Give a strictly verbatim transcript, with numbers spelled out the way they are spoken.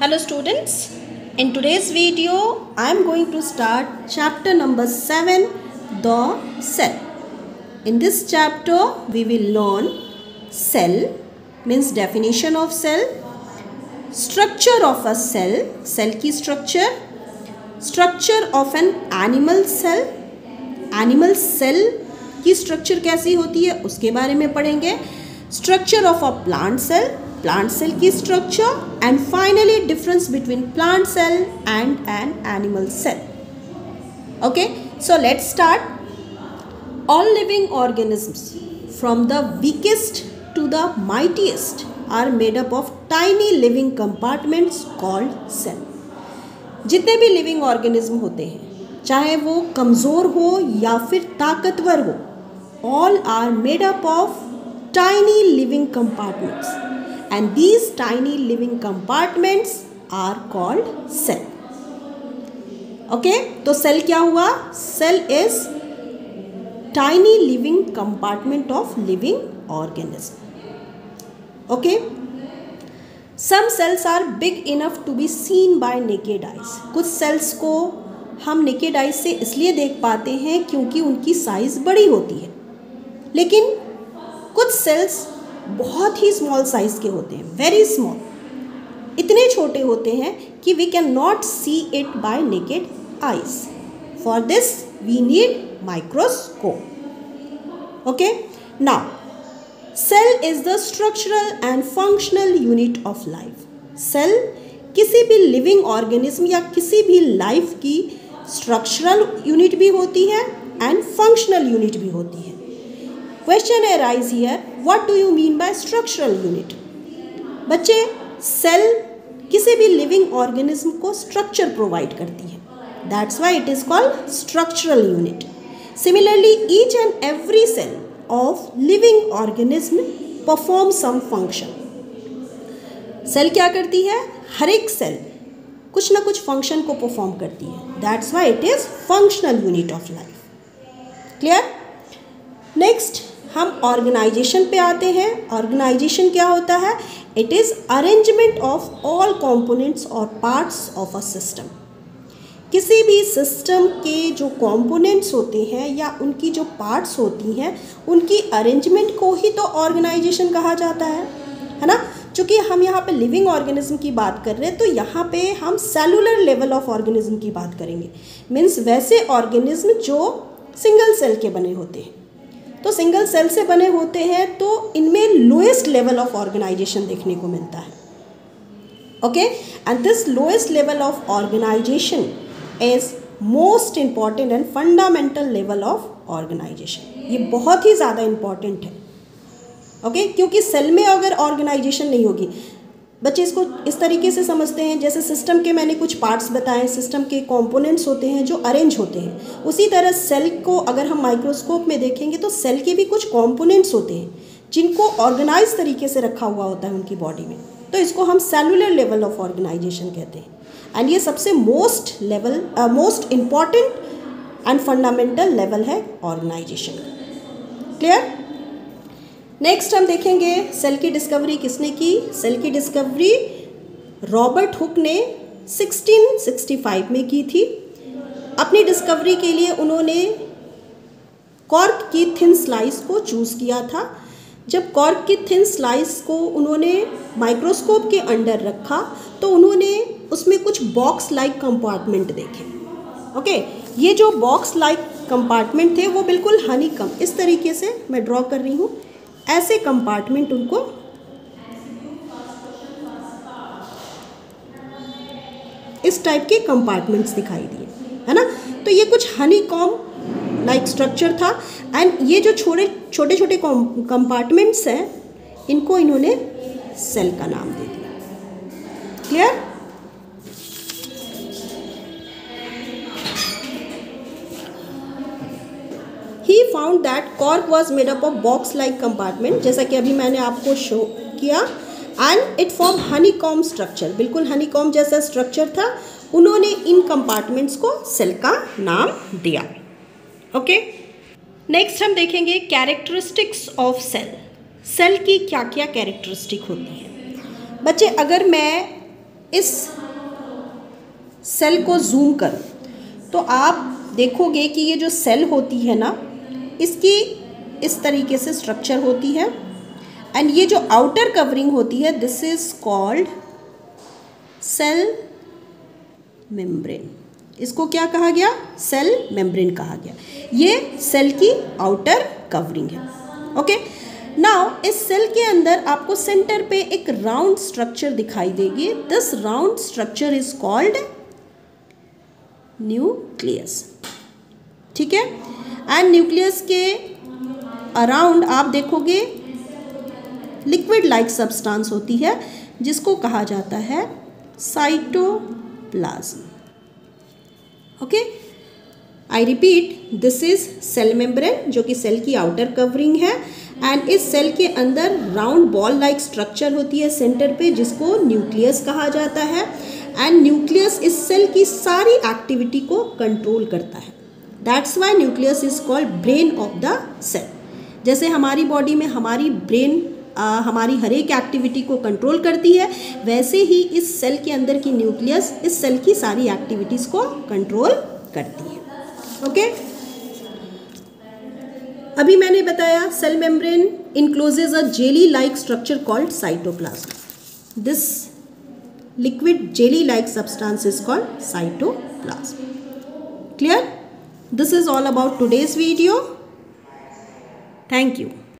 Hello students, in today's video I am going to start chapter number seven, the cell. In this chapter we will learn cell means definition of cell, structure of a cell, cell की structure, structure of an animal cell, animal cell की structure कैसी होती है उसके बारे में पढ़ेंगे, structure of a plant cell, plant cell की structure and finally difference between plant cell and an animal cell. Okay, so let's start. All living organisms from the weakest to the mightiest are made up of tiny living compartments called cell. जितने भी living organism होते हैं चाहे वो कमज़ोर हो या फिर ताकतवर हो, all are made up of tiny living compartments. And these tiny living compartments are called cell. Okay, तो cell क्या हुआ? Cell is tiny living compartment of living organism. Okay, some cells are big enough to be seen by naked eyes. कुछ cells को हम naked eyes से इसलिए देख पाते हैं क्योंकि उनकी साइज बड़ी होती है, लेकिन कुछ cells बहुत ही स्मॉल साइज़ के होते हैं, वेरी स्मॉल, इतने छोटे होते हैं कि we can not see it by naked eyes. For this we need microscope. Okay, now cell is the structural and functional unit of life. Cell किसी भी लिविंग ऑर्गेनिज्म या किसी भी लाइफ की स्ट्रक्चरल यूनिट भी होती है एंड फंक्शनल यूनिट भी होती है. Question arise here, what do you mean by structural unit? बच्चे, सेल किसी भी लिविंग ऑर्गेनिज्म को स्ट्रक्चर प्रोवाइड करती है, that's why it is called structural unit. Similarly, each and every cell of living organism perform some function. Cell क्या करती है? हर एक सेल कुछ ना कुछ फंक्शन को परफॉर्म करती है, that's why it is functional unit of life. Clear? Next हम ऑर्गेनाइजेशन पे आते हैं. ऑर्गेनाइजेशन क्या होता है? It is arrangement of all components और पार्ट्स ऑफ अ सिस्टम. किसी भी सिस्टम के जो कंपोनेंट्स होते हैं या उनकी जो पार्ट्स होती हैं उनकी अरेंजमेंट को ही तो ऑर्गेनाइजेशन कहा जाता है, है ना. चूँकि हम यहाँ पे लिविंग ऑर्गेनिज्म की बात कर रहे हैं तो यहाँ पे हम सेलुलर लेवल ऑफ ऑर्गेनिज्म की बात करेंगे. मीन्स वैसे ऑर्गेनिज्म जो सिंगल सेल के बने होते हैं. तो सिंगल सेल से बने होते हैं तो इनमें लोएस्ट लेवल ऑफ ऑर्गेनाइजेशन देखने को मिलता है. Okay, and this lowest level of organisation is most important and fundamental level of organisation. ये बहुत ही ज़्यादा इम्पॉर्टेंट है. Okay okay? क्योंकि सेल में अगर ऑर्गेनाइजेशन नहीं होगी, बच्चे इसको इस तरीके से समझते हैं जैसे सिस्टम के मैंने कुछ पार्ट्स बताए, सिस्टम के कंपोनेंट्स होते हैं जो अरेंज होते हैं, उसी तरह सेल को अगर हम माइक्रोस्कोप में देखेंगे तो सेल के भी कुछ कंपोनेंट्स होते हैं जिनको ऑर्गेनाइज तरीके से रखा हुआ होता है उनकी बॉडी में. तो इसको हम सेलुलर लेवल ऑफ ऑर्गेनाइजेशन कहते हैं. एंड ये सबसे most level most important and fundamental level है ऑर्गेनाइजेशन का. क्लियर? नेक्स्ट हम देखेंगे सेल की डिस्कवरी किसने की. सेल की डिस्कवरी रॉबर्ट हुक ने सिक्सटीन सिक्सटी फाइव में की थी. अपनी डिस्कवरी के लिए उन्होंने कॉर्क की थिन स्लाइस को चूज़ किया था. जब कॉर्क की थिन स्लाइस को उन्होंने माइक्रोस्कोप के अंडर रखा तो उन्होंने उसमें कुछ बॉक्स लाइक कंपार्टमेंट देखे. ओके, ये जो बॉक्स लाइक कंपार्टमेंट थे वो बिल्कुल हनीकम, इस तरीके से मैं ड्रॉ कर रही हूँ, ऐसे कंपार्टमेंट उनको इस टाइप के कंपार्टमेंट्स दिखाई दिए, है ना. तो ये कुछ हनीकॉम लाइक स्ट्रक्चर था एंड ये जो छोटे छोटे छोटे कंपार्टमेंट्स हैं इनको इन्होंने सेल का नाम दे दिया. Clear? He found that cork was made up of box-like compartment, जैसा कि अभी मैंने आपको शो किया, and it formed honeycomb structure. बिल्कुल honeycomb जैसा स्ट्रक्चर था. उन्होंने इन कंपार्टमेंट्स को सेल का नाम दिया. ओके, नेक्स्ट हम देखेंगे कैरेक्टरिस्टिक्स ऑफ सेल. सेल की क्या क्या कैरेक्टरिस्टिक होती है. बच्चे, अगर मैं इस सेल को जूम करूं तो आप देखोगे कि ये जो सेल होती है ना, इसकी इस तरीके से स्ट्रक्चर होती है एंड ये जो आउटर कवरिंग होती है this is called cell membrane. इसको क्या कहा गया? सेल मेम्ब्रेन कहा गया। ये सेल की आउटर कवरिंग है। ओके, नाउ इस सेल के अंदर आपको सेंटर पे एक राउंड स्ट्रक्चर दिखाई देगी। This round structure is called nucleus. ठीक है, एंड न्यूक्लियस के अराउंड आप देखोगे लिक्विड लाइक सब्सटेंस होती है जिसको कहा जाता है cytoplasm. Okay, I repeat, this is cell membrane जो कि सेल की आउटर कवरिंग है एंड इस सेल के अंदर राउंड बॉल लाइक स्ट्रक्चर होती है सेंटर पे जिसको न्यूक्लियस कहा जाता है एंड न्यूक्लियस इस सेल की सारी एक्टिविटी को कंट्रोल करता है। That's why nucleus is called brain of the cell. जैसे हमारी बॉडी में हमारी ब्रेन आ, हमारी हर एक एक्टिविटी को कंट्रोल करती है, वैसे ही इस सेल के अंदर की न्यूक्लियस इस सेल की सारी एक्टिविटीज़ को कंट्रोल करती है। ओके, अभी मैंने बताया cell membrane encloses a jelly like structure called cytoplasm. This liquid jelly like substance is called cytoplasm. Clear? This is all about today's video. Thank you.